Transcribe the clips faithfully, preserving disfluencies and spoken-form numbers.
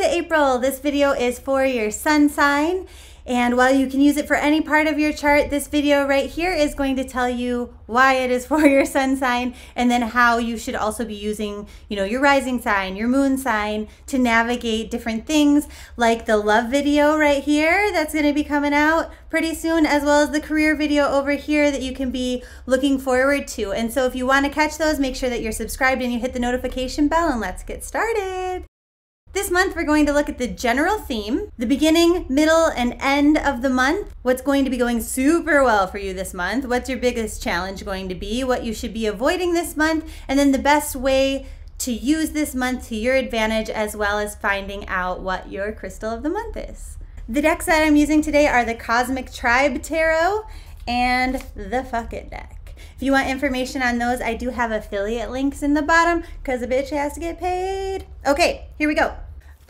to April. This video is for your sun sign. And while you can use it for any part of your chart, this video right here is going to tell you why it is for your sun sign, and then how you should also be using, you know, your rising sign, your moon sign to navigate different things, like the love video right here that's going to be coming out pretty soon, as well as the career video over here that you can be looking forward to. And so if you want to catch those, make sure that you're subscribed and you hit the notification bell, and let's get started. This month, we're going to look at the general theme, the beginning, middle, and end of the month, what's going to be going super well for you this month, what's your biggest challenge going to be, what you should be avoiding this month, and then the best way to use this month to your advantage, as well as finding out what your crystal of the month is. The decks that I'm using today are the Cosmic Tribe Tarot and the Fuck It deck. If you want information on those, I do have affiliate links in the bottom because a bitch has to get paid. Okay, here we go.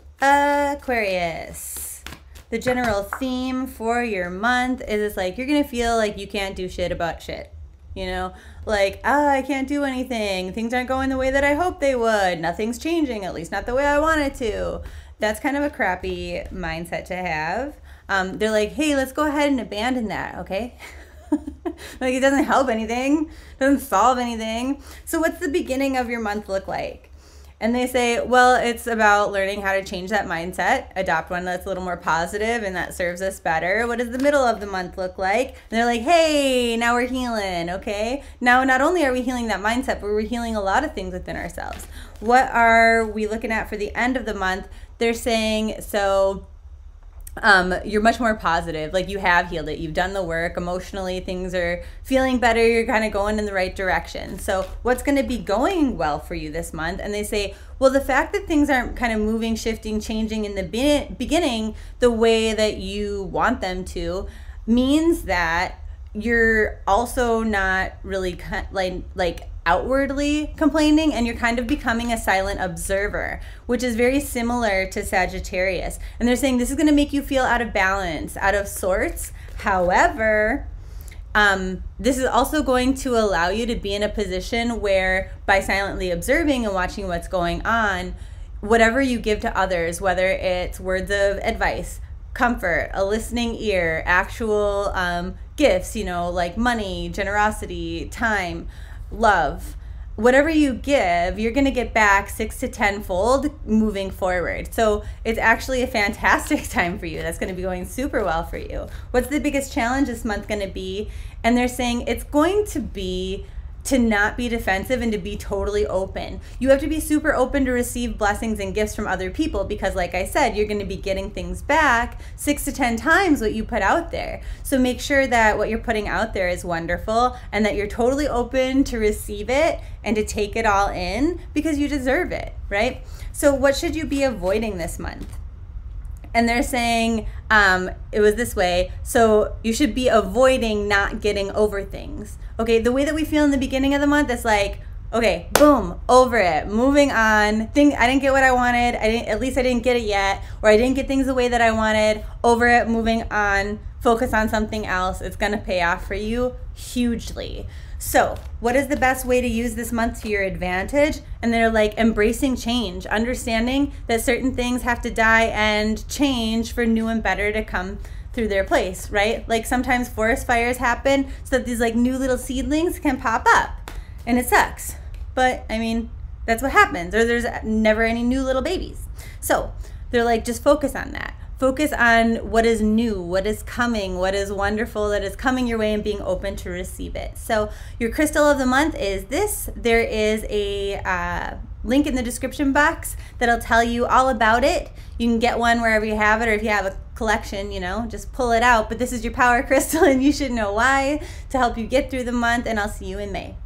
Aquarius. The general theme for your month is it's like you're gonna feel like you can't do shit about shit. You know, like, ah, oh, I can't do anything. Things aren't going the way that I hoped they would. Nothing's changing, at least not the way I want it to. That's kind of a crappy mindset to have. Um, they're like, hey, let's go ahead and abandon that, okay? Like, it doesn't help anything, doesn't solve anything. So what's the beginning of your month look like? And they say, well, it's about learning how to change that mindset, adopt one that's a little more positive and that serves us better. What does the middle of the month look like? And they're like, hey, now we're healing, okay? Now, not only are we healing that mindset, but we're healing a lot of things within ourselves. What are we looking at for the end of the month? They're saying, so um, you're much more positive, like you have healed it, you've done the work, emotionally things are feeling better, you're kind of going in the right direction. So what's going to be going well for you this month? And they say, well, the fact that things aren't kind of moving, shifting, changing in the be beginning the way that you want them to means that you're also not really like like outwardly complaining, and you're kind of becoming a silent observer, which is very similar to Sagittarius. And they're saying this is going to make you feel out of balance, out of sorts. However, um, this is also going to allow you to be in a position where, by silently observing and watching what's going on, whatever you give to others, whether it's words of advice, comfort, a listening ear, actual um, gifts, you know, like money, generosity, time, love, whatever you give, you're going to get back six to tenfold moving forward. So it's actually a fantastic time for you. That's going to be going super well for you. What's the biggest challenge this month going to be? And they're saying it's going to be to not be defensive and to be totally open. You have to be super open to receive blessings and gifts from other people, because like I said, you're going to be getting things back six to ten times what you put out there. So make sure that what you're putting out there is wonderful and that you're totally open to receive it and to take it all in, because you deserve it, right? So what should you be avoiding this month? And they're saying um, it was this way. So you should be avoiding not getting over things. Okay, the way that we feel in the beginning of the month is like, okay, boom, over it, moving on. Think I didn't get what I wanted. I didn't, at least I didn't get it yet, or I didn't get things the way that I wanted. Over it, moving on. Focus on something else. It's gonna pay off for you hugely. So what is the best way to use this month to your advantage? And they're like embracing change, understanding that certain things have to die and change for new and better to come through their place, right? Like sometimes forest fires happen so that these like new little seedlings can pop up, and it sucks. But I mean, that's what happens, or there's never any new little babies. So they're like, just focus on that. Focus on what is new, what is coming, what is wonderful that is coming your way, and being open to receive it. So your crystal of the month is this. There is a uh, link in the description box that'll tell you all about it. You can get one wherever you have it, or if you have a collection, you know, just pull it out. But this is your power crystal, and you should know why, to help you get through the month, and I'll see you in May.